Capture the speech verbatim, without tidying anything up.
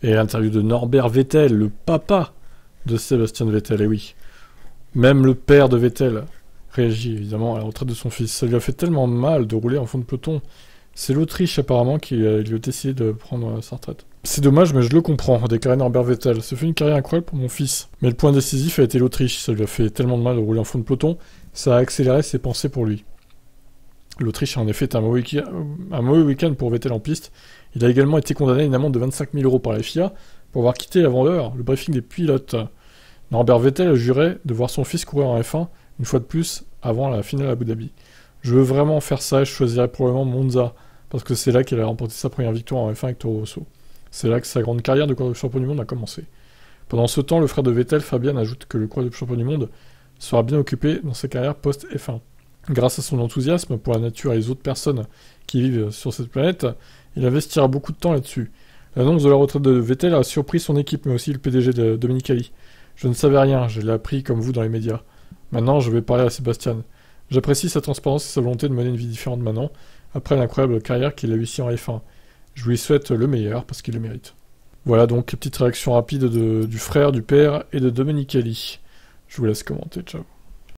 Et l'interview de Norbert Vettel, le papa de Sébastien Vettel, et oui. Même le père de Vettel réagit évidemment à la retraite de son fils. Ça lui a fait tellement mal de rouler en fond de peloton. C'est l'Autriche apparemment qui lui a décidé de prendre sa retraite. C'est dommage, mais je le comprends, a déclaré Norbert Vettel. Ça fait une carrière incroyable pour mon fils. Mais le point décisif a été l'Autriche. Ça lui a fait tellement de mal de rouler en fond de peloton, ça a accéléré ses pensées pour lui. L'Autriche a en effet été un mauvais week-end, un mauvais week-end pour Vettel en piste. Il a également été condamné à une amende de vingt-cinq mille euros par la F I A pour avoir quitté avant l'heure le briefing des pilotes. Norbert Vettel a juré de voir son fils courir en F un, une fois de plus, avant la finale à Abu Dhabi. Je veux vraiment faire ça et je choisirais probablement Monza, parce que c'est là qu'il a remporté sa première victoire en F un avec Toro Rosso. C'est là que sa grande carrière de coureur de champion du monde a commencé. Pendant ce temps, le frère de Vettel, Fabian, ajoute que le coureur de champion du monde sera bien occupé dans sa carrière post-F un. Grâce à son enthousiasme pour la nature et les autres personnes qui vivent sur cette planète, il investira beaucoup de temps là-dessus. L'annonce de la retraite de Vettel a surpris son équipe, mais aussi le P D G de Domenicali. Je ne savais rien, je l'ai appris comme vous dans les médias. Maintenant, je vais parler à Sébastien. J'apprécie sa transparence et sa volonté de mener une vie différente maintenant, après l'incroyable carrière qu'il a eue ici en F un. Je lui souhaite le meilleur, parce qu'il le mérite. Voilà donc, petite réaction rapide de, du frère, du père et de Domenicali. Je vous laisse commenter, ciao.